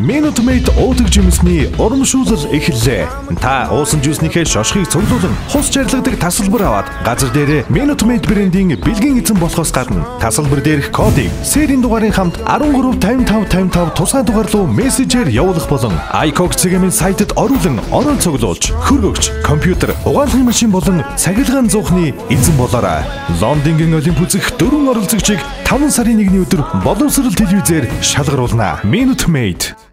Minute Maid уудаг жимсний урамшуулал эхэллээ. Та уусан жуйснийхээ шошхыг цуглуулан хус чарлагдаг тасалбар аваад газар дээрээ Minute Maid брендийн бэлгийн эзэн болохоос гадна тасалбар дээрх кодыг серийн дугаарын хамт 135555 тусгай дугаар руу мессежээр явуулах болон iCog цэгийн сайтад оруулан оноо цуглуулж хөргөгч, компьютер, угаалгын машин болон цахилгаан зуухны эзэн болоорой. Лондонгийн Олимп үзэх 4 оролцогчийг 5 сарын 1-ний өдөр боловсрол телевизээр шалгаруулна. Minute Maid